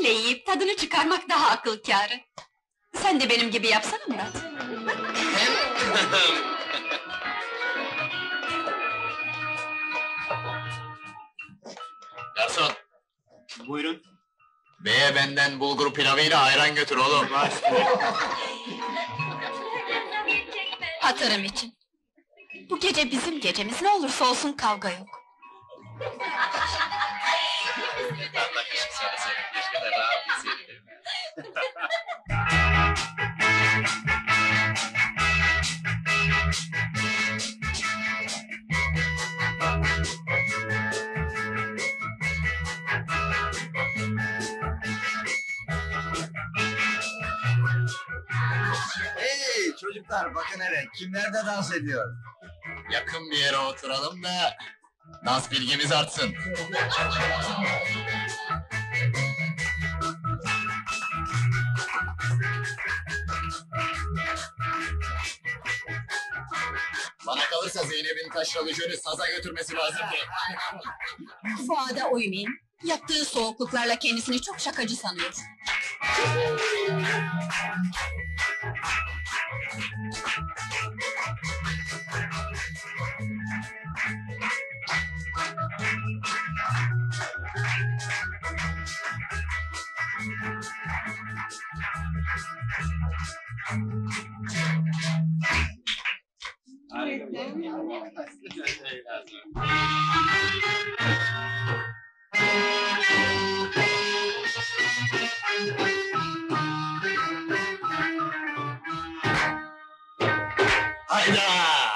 sürpriyle yiyip tadını çıkarmak daha akıl kârı. Sen de benim gibi yapsana Murat. Garson, Buyurun. beye benden bulgur pilavıyla ayran götür oğlum. Hatırım için. Bu gece bizim gecemiz, ne olursa olsun kavga yok. Hey çocuklar, bakın hele, kimler de dans ediyor? Yakın bir yere oturalım da dans bilgimiz artsın. Bana kalırsa Zeynep'in taşralışörü saza götürmesi lazımdı. Fuada uymayın. Yaptığı soğukluklarla kendisini çok şakacı sanıyor. Hayda!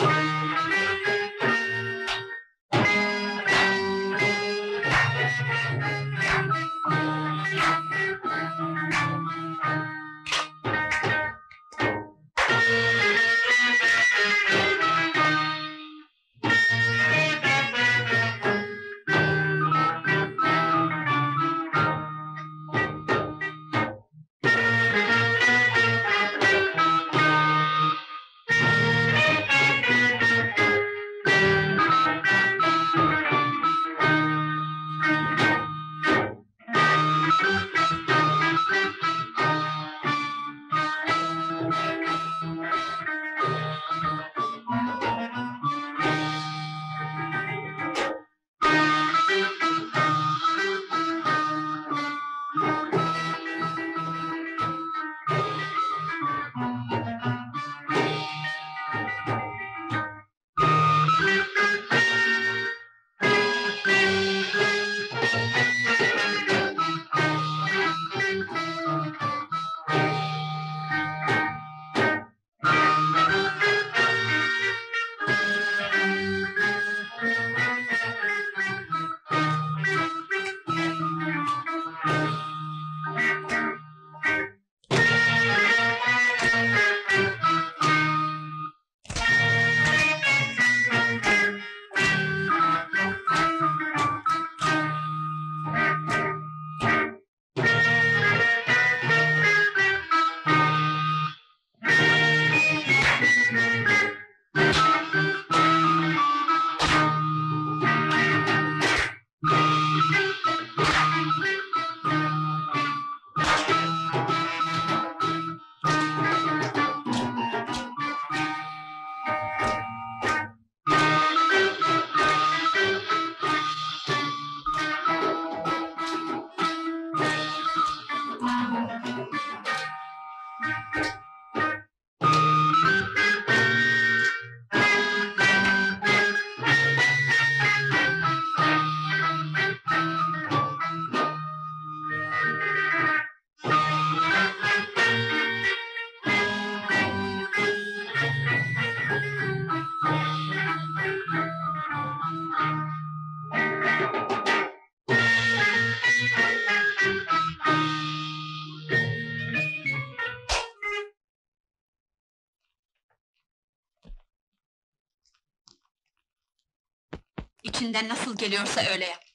İçinden nasıl geliyorsa öyle yap.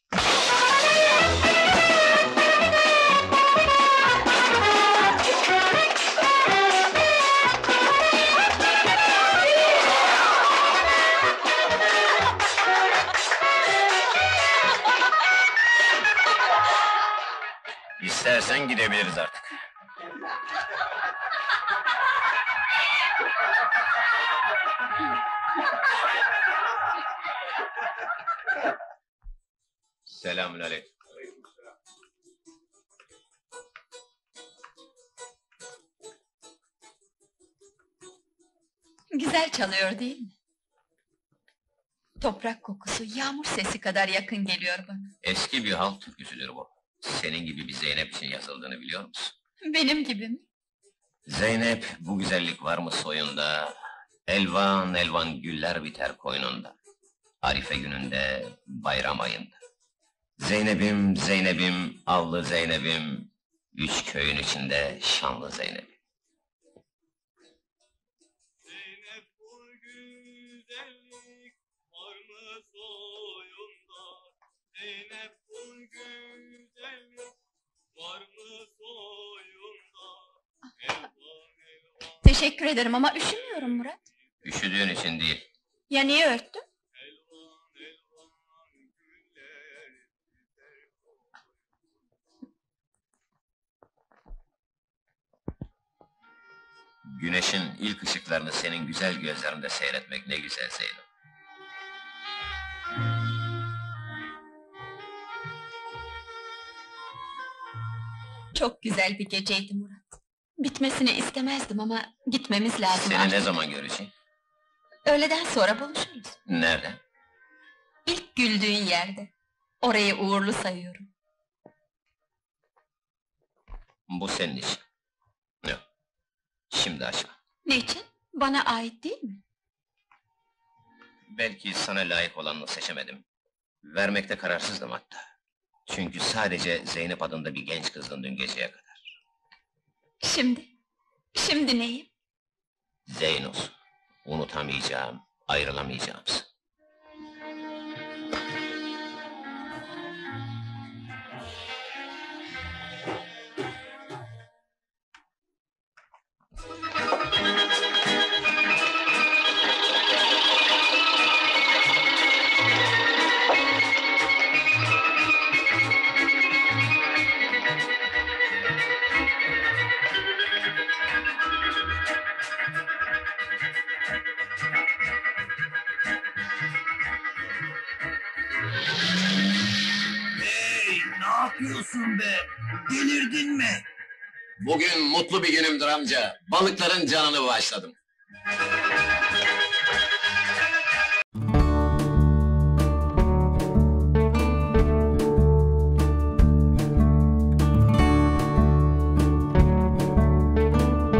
İstersen gidebiliriz artık. Selamünaleyküm. Güzel çalıyor değil mi? Toprak kokusu, yağmur sesi kadar yakın geliyor bana. Eski bir halk türküsüdür bu. Senin gibi bir Zeynep için yazıldığını biliyor musun? Benim gibi mi? Zeynep, bu güzellik var mı soyunda? Elvan elvan güller biter koynunda. Arife gününde, bayram ayında. Zeynep'im, Zeynep'im, avlı Zeynep'im, üç köyün içinde şanlı Zeynep'im. Zeynep bu güzellik var mı soyunda? Zeynep bu güzellik var mı soyunda? Elvan elvan Teşekkür ederim ama üşümüyorum Murat. Üşüdüğün için değil, Ya niye örttün? elvan elvan güller biter güneşin ilk ışıklarını senin güzel gözlerinde seyretmek ne güzel Zeynep. Çok güzel bir geceydi Murat. Bitmesini istemezdim ama gitmemiz lazım Seni artık. ne zaman göreceğim? Öğleden sonra buluşuruz. Nerede? İlk güldüğün yerde. Orayı uğurlu sayıyorum. Bu senin için. Yok, şimdi açma. Niçin? Bana ait değil mi? Belki sana layık olanını seçemedim. Vermekte kararsızdım hatta. Çünkü sadece Zeynep adında bir genç kızdın dün geceye kadar. Şimdi? Şimdi neyim? Zeynus, unutamayacağım, ayrılamayacağımsın. Hey, ne yapıyorsun be? Delirdin mi? Bugün mutlu bir günümdür amca. Balıkların canını bağışladım.